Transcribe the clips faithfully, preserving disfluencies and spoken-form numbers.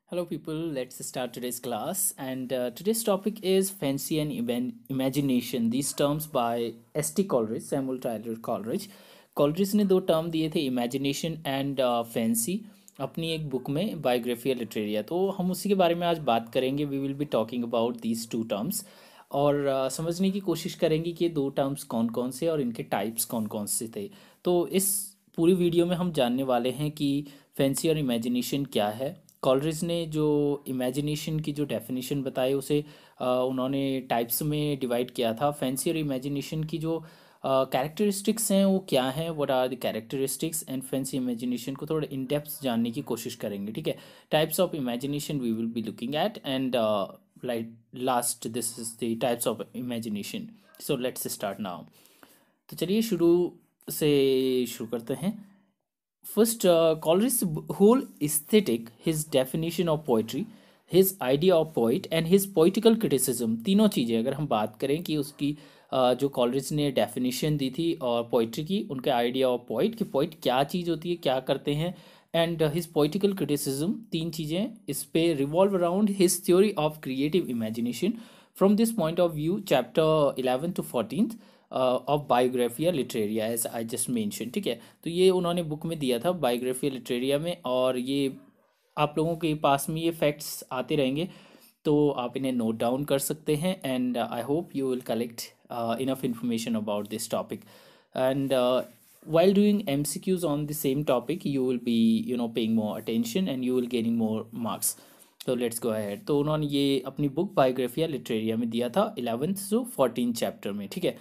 Hello, people. Let's start today's class. And uh, today's topic is fancy and Iman- imagination. These terms by S T Coleridge, Samuel Tyler Coleridge. Coleridge ने दो term दिए थे, imagination and fancy, अपनी एक book में Biographia Literaria. तो हम उसी के बारे में आज बात करेंगे। We will be talking about these two terms और uh, समझने की कोशिश करेंगे कि ये दो टर्म्स कौन कौन से और इनके टाइप्स कौन कौन से थे। तो इस पूरी वीडियो में हम जानने वाले हैं कि फैंसी और इमेजिनेशन क्या है। कॉलरिज ने जो इमेजिनेशन की जो डेफिनेशन बताई उसे अ, उन्होंने टाइप्स में डिवाइड किया था। फैंसी और इमेजिनेशन की जो कैरेक्टरिस्टिक्स हैं वो क्या हैं, what are the characteristics, and fancy imagination को थोड़ा इन डेप्थ जानने की कोशिश करेंगे। ठीक है, types of imagination we will be looking at, and like last this is the types of imagination. So let's start now. तो चलिए शुरू से शुरू करते हैं। First, uh, Coleridge's whole aesthetic, his definition of poetry, his idea of poet and his poetical criticism, तीनों चीज़ें अगर हम बात करें कि उसकी uh, जो कॉलरिज ने डेफिनेशन दी थी और पोइट्री की, उनके आइडिया ऑफ पोइट कि पोइट क्या चीज़ होती है, क्या करते हैं, एंड हिज पोइटिकल क्रिटिसिज्म, तीन चीज़ें इस पे revolve around his theory of creative imagination. From this point of view chapter eleven to fourteen of Biographia Literaria as I just mention. ठीक है, तो ये उन्होंने बुक में दिया था बायोग्राफिया लिटरेरिया में, और ये आप लोगों के पास में ये फैक्ट्स आते रहेंगे तो आप इन्हें नोट डाउन कर सकते हैं। And I hope you will collect enough information about this topic, and while doing M C Qs on the same topic you will be you know paying more attention and you will gaining more marks. तो let's go ahead। तो उन्होंने ये अपनी book Biographia Literaria में दिया था eleventh से fourteen chapter में। ठीक है,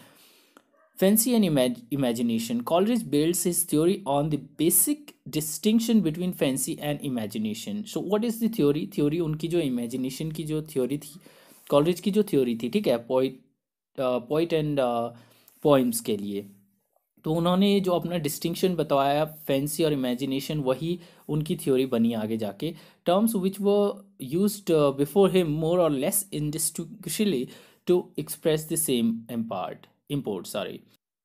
Fancy and imag- imagination. Coleridge builds his theory on the basic distinction between fancy and imagination. So what is the theory? Theory उनकी जो imagination की जो theory थी, Coleridge की जो theory थी, ठीक है, poet पोइट एंड पोइम्स के लिए। तो उन्होंने जो अपना डिस्टिंक्शन बताया फैंसी और इमेजिनेशन, वही उनकी थ्योरी बनी आगे जाके। Terms which were used before him more or less indistinguishably to express the same impart import sorry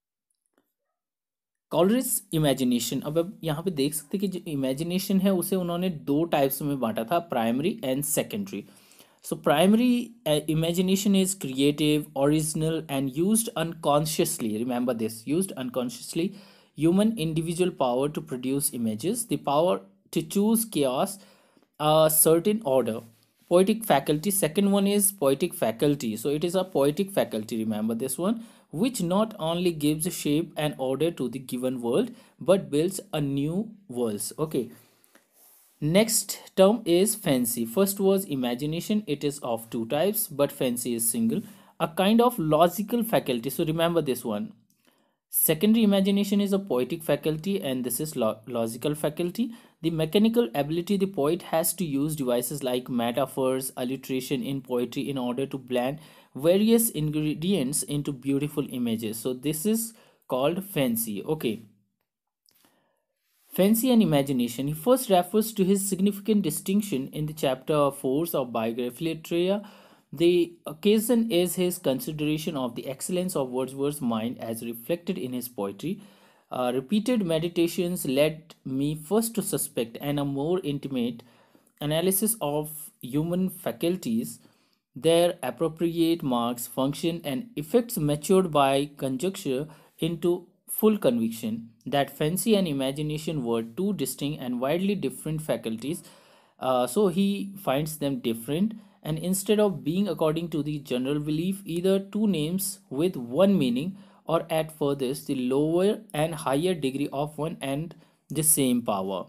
Coleridge imagination. अब अब यहाँ पे देख सकते हैं कि जो इमेजिनेशन है उसे उन्होंने दो टाइप्स में बांटा था, primary and secondary. So primary imagination is creative, original and used unconsciously. Remember this, used unconsciously human individual power to produce images, the power to choose chaos, a certain order. Poetic faculty, second one is poetic faculty. So it is a poetic faculty, remember this one, which not only gives shape and order to the given world but builds a new worlds. Okay, next term is fancy. First was imagination, it is of two types but fancy is single, a kind of logical faculty. So remember this one. Secondary imagination is a poetic faculty and this is lo- logical faculty. The mechanical ability the poet has to use devices like metaphors, alliteration in poetry in order to blend various ingredients into beautiful images. So this is called fancy. Okay. Fancy and imagination. He first refers to his significant distinction in the chapter four of Biography Literaria. The occasion is his consideration of the excellence of Wordsworth's mind as reflected in his poetry. Uh, repeated meditations led me first to suspect, and a more intimate analysis of human faculties, their appropriate marks, function, and effects matured by conjecture into full conviction that fancy and imagination were two distinct and widely different faculties. Uh, so he finds them different, and instead of being according to the general belief, either two names with one meaning, or at furthest the lower and higher degree of one and the same power.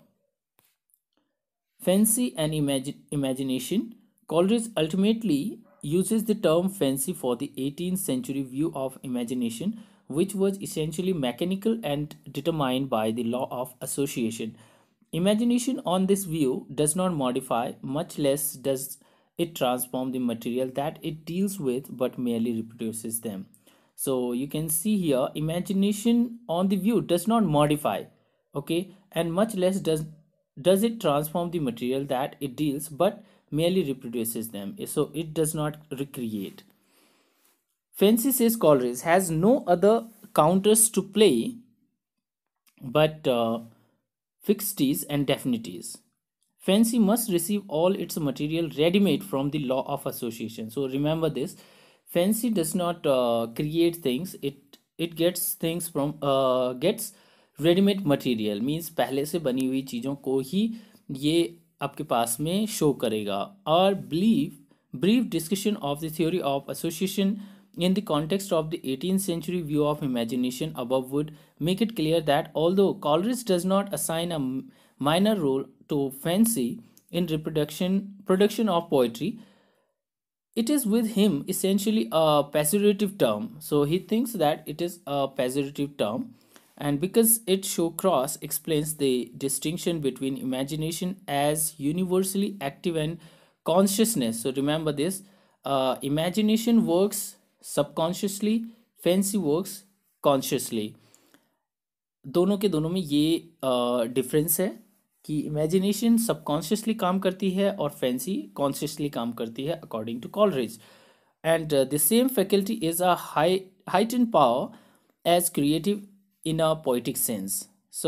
Fancy and imagi- imagination. Coleridge ultimately uses the term fancy for the eighteenth century view of imagination, which was essentially mechanical and determined by the law of association. Imagination, on this view, does not modify, much less does it transform the material that it deals with, but merely reproduces them. So you can see here, imagination on the view does not modify, okay, and much less does does it transform the material that it deals, but merely reproduces them. So it does not recreate. Fancy, says Coleridge, has no other counters to play but uh, fixities and definities. Fancy must receive all its material ready-made from the law of association. So remember this: fancy does not uh, create things; it it gets things from uh, gets ready-made material. Means पहले से बनी हुई चीज़ों को ही ये आपके पास में show करेगा. और believe brief discussion of the theory of association in the context of the eighteenth century view of imagination above would make it clear that although Coleridge does not assign a m- minor role to fancy in reproduction production of poetry, it is with him essentially a pejorative term. So he thinks that it is a pejorative term, and because it show cross explains the distinction between imagination as universally active and consciousness. So remember this: uh, imagination works subconsciously, fancy works consciously. दोनों के दोनों में ये difference है कि imagination subconsciously काम करती है और फैंसी कॉन्शियसली काम करती है according to Coleridge. And the same faculty is a high heightened power as creative in a poetic sense. So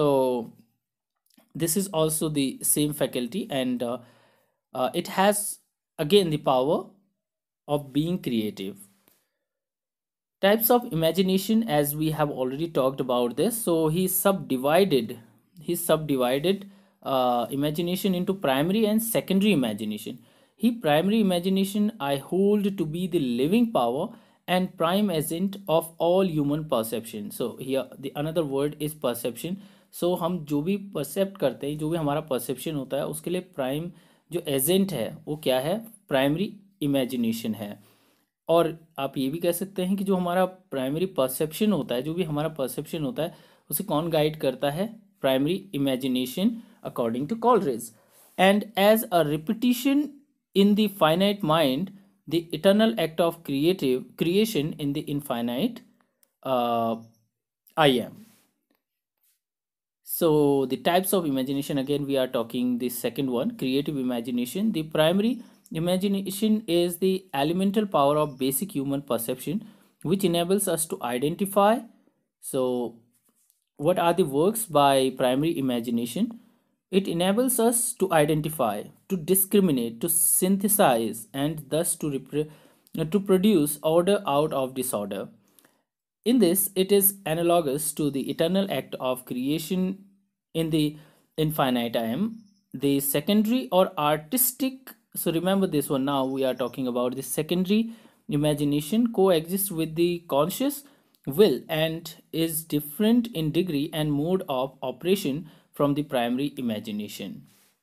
this is also the same faculty, and uh, uh, it has again the power of being creative. Types of imagination, as we have already talked about this. So he subdivided he subdivided uh, imagination into primary and secondary imagination. He primary imagination I hold to be the living power and prime agent of all human perception. So here the another word is perception. So हम जो भी परसेप्ट करते हैं, जो भी हमारा perception होता है, उसके लिए प्राइम जो एजेंट है वो क्या है? प्राइमरी इमेजिनेशन है. और आप ये भी कह सकते हैं कि जो हमारा प्राइमरी परसेप्शन होता है, जो भी हमारा परसेप्शन होता है, उसे कौन गाइड करता है? Primary imagination according to Coleridge. And as a repetition in the finite mind, the eternal act of creative creation in the infinite I am. So the types of imagination, again we are talking the second one, creative imagination. The primary imagination is the elemental power of basic human perception which enables us to identify. So what are the works by primary imagination? It enables us to identify, to discriminate, to synthesize, and thus to repre- to produce order out of disorder. In this, it is analogous to the eternal act of creation in the infinite time. The secondary or artistic, so remember this one, now we are talking about the secondary imagination, coexists with the conscious will and is different in degree and mode of operation from the primary imagination.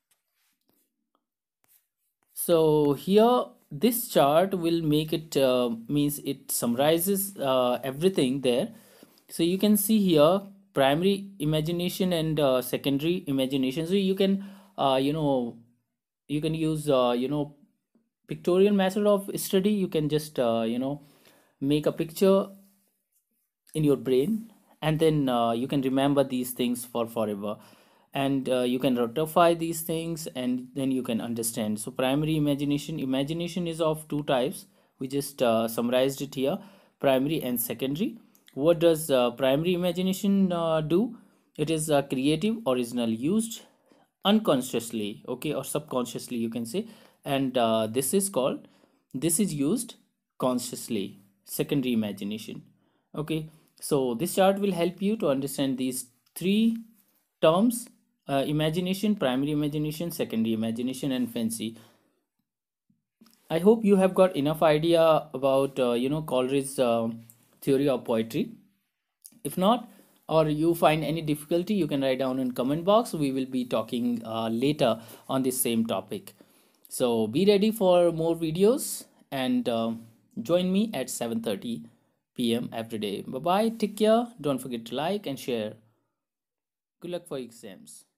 So here this chart will make it uh, means it summarizes uh, everything there. So you can see here primary imagination and uh, secondary imagination. So you can uh, you know you can use uh, you know pictorial method of study. You can just uh, you know make a picture in your brain, and then uh, you can remember these things for forever, and uh, you can ratify these things, and then you can understand. So primary imagination imagination is of two types. We just uh, summarized it here: primary and secondary. What does uh, primary imagination uh, do? It is uh, creative, original, used unconsciously, okay, or subconsciously you can say. And uh, this is called this is used consciously, secondary imagination. Okay, so this chart will help you to understand these three terms: uh, imagination, primary imagination, secondary imagination, and fancy. I hope you have got enough idea about uh, you know Coleridge's uh, theory of poetry. If not, or you find any difficulty, you can write down in comment box. We will be talking uh, later on this same topic. So be ready for more videos, and um join me at seven thirty p m every day. Bye bye. Take care. Don't forget to like and share. Good luck for exams.